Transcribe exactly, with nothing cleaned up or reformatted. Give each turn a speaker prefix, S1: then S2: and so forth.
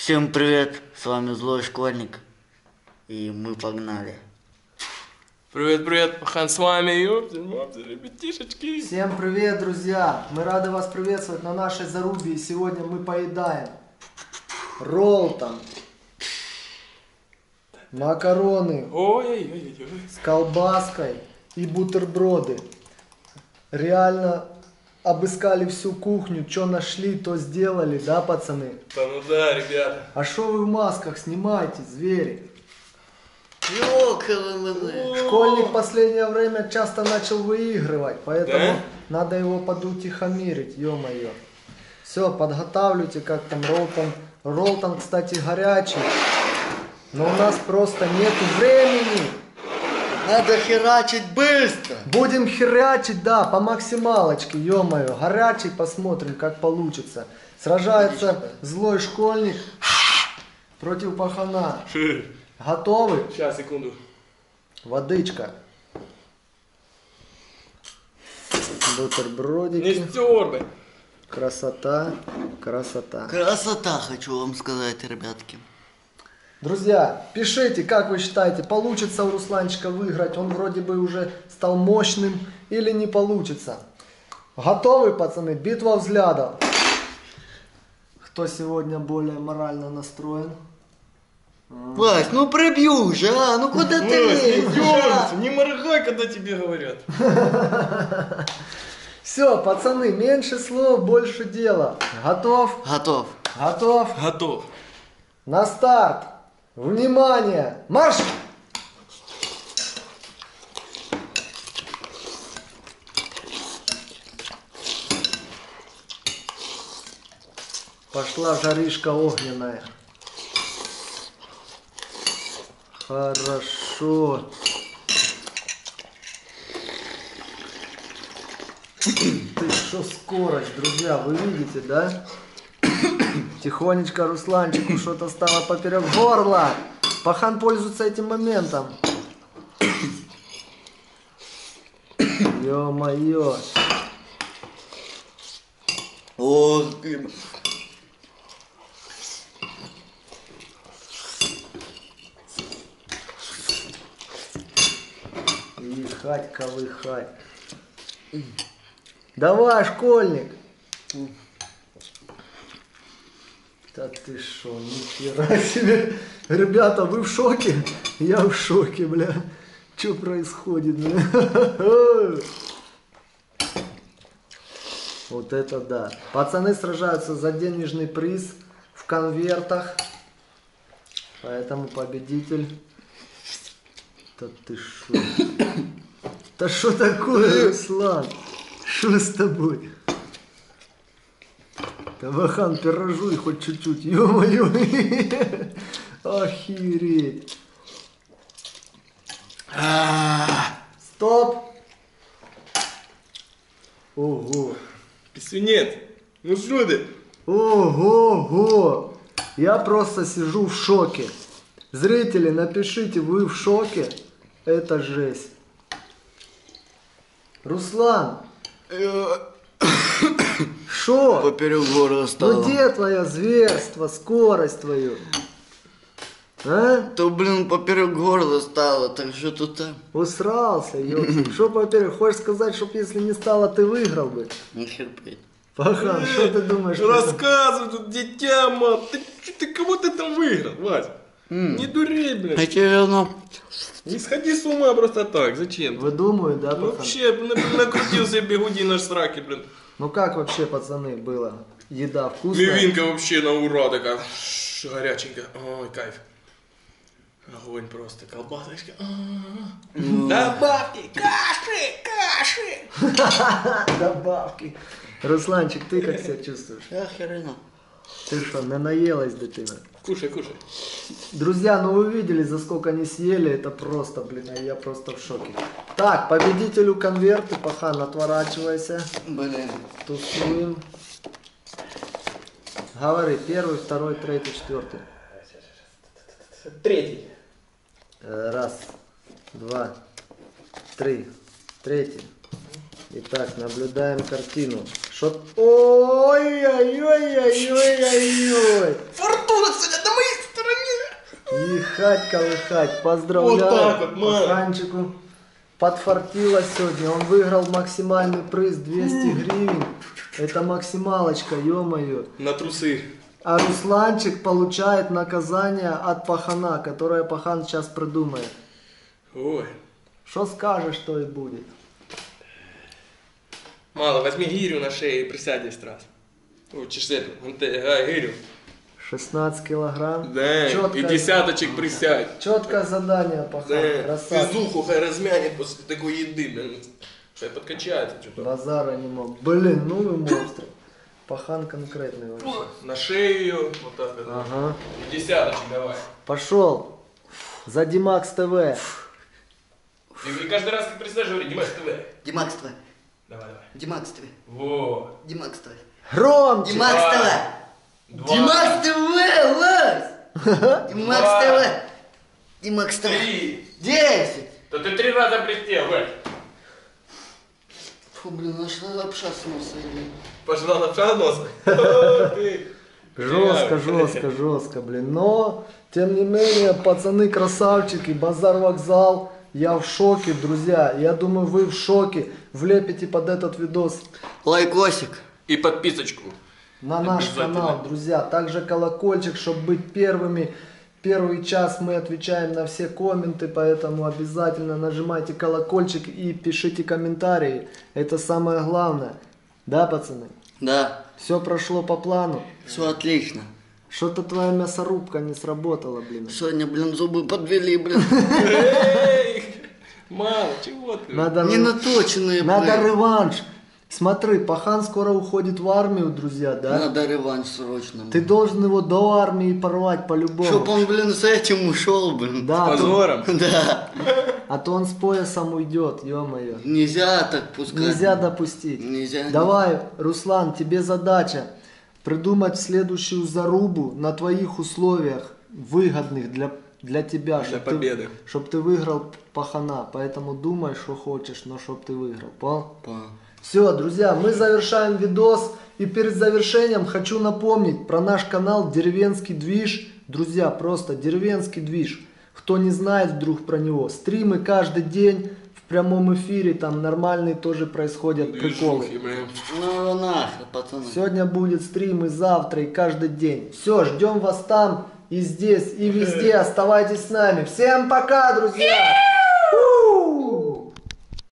S1: Всем привет, с вами Злой Школьник, и мы погнали.
S2: Привет, привет, пахан, с вами, ёпты, мопты, ребятишечки.
S3: Всем привет, друзья! Мы рады вас приветствовать на нашей зарубе, и сегодня мы поедаем роллтон, макароны
S2: Ой-ой-ой-ой.
S3: с колбаской и бутерброды. Реально обыскали всю кухню, что нашли, то сделали, да, пацаны?
S2: Да ну да, ребята.
S3: А шо вы в масках? Снимайте, звери! Школьник в последнее время часто начал выигрывать, поэтому
S2: Да?
S3: надо его подутихомирить, ё-моё. Все, подготавливайте, как там роллтон. Роллтон, кстати, горячий, но у нас просто нету времени.
S1: Надо херачить быстро.
S3: Будем херячить, да, по максималочке, ё-моё. Горячий, посмотрим, как получится. Сражается злой школьник против пахана. Готовы?
S2: Сейчас, секунду.
S3: Водичка. Бутербродики.
S2: Не стер бы.
S3: Красота, красота.
S1: Красота, хочу вам сказать, ребятки.
S3: Друзья, пишите, как вы считаете, получится у Русланчика выиграть? Он вроде бы уже стал мощным или не получится? Готовы, пацаны? Битва взглядов. Кто сегодня более морально настроен?
S1: Вась, ну пробью уже, а? Ну куда ты
S2: Вась, не
S1: лезешь?
S2: дёрнись, не моргай, когда тебе говорят.
S3: Все, пацаны, меньше слов, больше дела. Готов?
S1: Готов.
S3: Готов?
S2: Готов.
S3: На старт! Внимание! Марш! Пошла жаришка огненная. Хорошо. Ты что, скорость, друзья, вы видите, да? Тихонечко Русланчику что-то стало поперек горла. Пахан пользуется этим моментом. Ё-моё.
S1: О,
S3: Вихать, колыхать. Давай, школьник. Да ты шо, нихера себе. Ребята, вы в шоке? Я в шоке, бля. Что происходит, бля? Вот это да. Пацаны сражаются за денежный приз в конвертах. Поэтому победитель... Да ты шо? Да что такое, Руслан? Что с тобой? Тавахан, пирожуй хоть чуть-чуть, ё-моё. Охереть. Стоп. Ого.
S2: Писюнет. Ну что ты?
S3: Ого-го. Я просто сижу в шоке. Зрители, напишите, вы в шоке? Это жесть. Руслан. Шо?
S1: поперек горла стало.
S3: Ну где твое зверство, скорость твою? А?
S1: То, блин, поперек горла стало, так что тут там?
S3: Усрался, ёпта. Шо, во-первых, хочешь сказать, чтоб если не стало, ты выиграл бы?
S1: Не терпеть.
S3: Пахан, что ты думаешь?
S2: Рассказывай тут, дитя, мам. Ты, ты кого ты там выиграл, Вась? Не дури, блин.
S1: А тебе равно.
S2: Не сходи с ума просто так, зачем?
S3: Выдумывают, да,
S2: Ну,
S3: Пахан?
S2: вообще, на- накрутил себе бегуди на сраки, блин.
S3: Ну как вообще, пацаны, было? Еда вкусная?
S2: Мивинка вообще на ура такая, ш- горяченькая. Ой, кайф. Огонь просто, колбасочка. А-а-а. Добавки, каши, каши.
S3: Добавки. Русланчик, ты как себя чувствуешь?
S1: Охеренно.
S3: Ты что, не наелась, дитина?
S2: Кушай, кушай.
S3: Друзья, ну вы видели, за сколько они съели, это просто, блин, я просто в шоке. Так, победителю конверты, Пахан, отворачивайся.
S1: Блин.
S3: Тусуем. Говори, первый, второй, третий, четвертый.
S2: Третий.
S3: Э, Раз, два, три, третий. Итак, наблюдаем картину. Шо... Ой-ой-ой-ой-ой-ой-ой.
S2: Фортуна сегодня
S3: колыхать, колыхать. Поздравляю.
S2: Вот так вот, мам.
S3: Паханчику подфартило сегодня. Он выиграл максимальный приз двести гривен. Это максималочка, ё-моё.
S2: На трусы.
S3: А Русланчик получает наказание от пахана, которое пахан сейчас придумает.
S2: Ой.
S3: Что скажешь, то и будет.
S2: Мало, возьми гирю на шею и присядь десять раз. Учишь эту, ага, гирю.
S3: шестнадцать килограмм.
S2: Да,
S3: Чётко-
S2: и десяточек присядь.
S3: Четкое задание, пахан.
S2: Да,
S3: Красавчик.
S2: физуху хай размянет после такой еды, блин. Хай подкачается что-то.
S3: Базара не мог. Блин, ну вы монстры. Пахан конкретный вообще.
S2: На шею ее, вот так вот.
S3: Ага.
S2: И десяточек давай.
S3: Пошел. За Димакс ТВ.
S2: И, и каждый раз, как присядешь, говори, Димас ТВ.
S1: Димакс ТВ.
S2: Давай, давай.
S1: Димакс ТВ.
S2: Во.
S1: Димакс ТВ.
S3: Громче.
S1: Димакс
S2: Два.
S1: ТВ.
S2: Два.
S1: Димакс ТВ, Лась! Димакс
S2: Два.
S1: ТВ. Димакс ТВ.
S2: Три.
S1: Десять.
S2: Да ты три раза присел, Вась.
S1: Фу, блин, нашла лапша с носа. блин.
S2: Пошла на пшанос. О, ты.
S3: Жестко, жестко, жестко, блин. Но, тем не менее, пацаны красавчики, базар вокзал. Я в шоке, друзья. Я думаю, вы в шоке. Влепите под этот видос
S1: Лайкосик.
S2: И подписочку.
S3: на наш
S2: Обязательно.
S3: канал, друзья. Также колокольчик, чтобы быть первыми. Первый час мы отвечаем на все комменты, поэтому обязательно нажимайте колокольчик и пишите комментарии. Это самое главное. Да, пацаны?
S1: Да,
S3: Все прошло по плану.
S1: все отлично.
S3: Что-то твоя мясорубка не сработала, блин.
S1: Сегодня, блин, зубы подвели, блин.
S2: Эй! Мало, чего ты?
S3: Надо,
S1: Не наточенные,
S3: надо
S1: блин.
S3: реванш. Смотри, пахан скоро уходит в армию, друзья, да?
S1: Надо реванш срочно.
S3: Ты должен его до армии порвать по-любому.
S1: Чтоб он, блин, с этим ушел, блин.
S3: Да, а то,
S2: Позором.
S1: Да.
S3: а то он с поясом уйдет, ё-моё.
S1: Нельзя так пускать.
S3: Нельзя допустить.
S1: Нельзя.
S3: Давай, Руслан, тебе задача придумать следующую зарубу на твоих условиях, выгодных для, для тебя.
S2: Для
S3: чтоб ты-
S2: победы.
S3: Чтоб ты выиграл пахана. Поэтому думай, что хочешь, но чтоб ты выиграл. Понял?
S1: Понял.
S3: Все, друзья, мы завершаем видос. И перед завершением хочу напомнить про наш канал Деревенский движ. Друзья, просто Деревенский движ. Кто не знает вдруг про него, стримы каждый день в прямом эфире, там нормальные тоже происходят приколы.
S2: Движухи, блин.
S1: Ну нахер, пацаны.
S3: Сегодня будет стрим и завтра, и каждый день. Все, ждем вас там, и здесь, и везде. Оставайтесь с нами. Всем пока, друзья!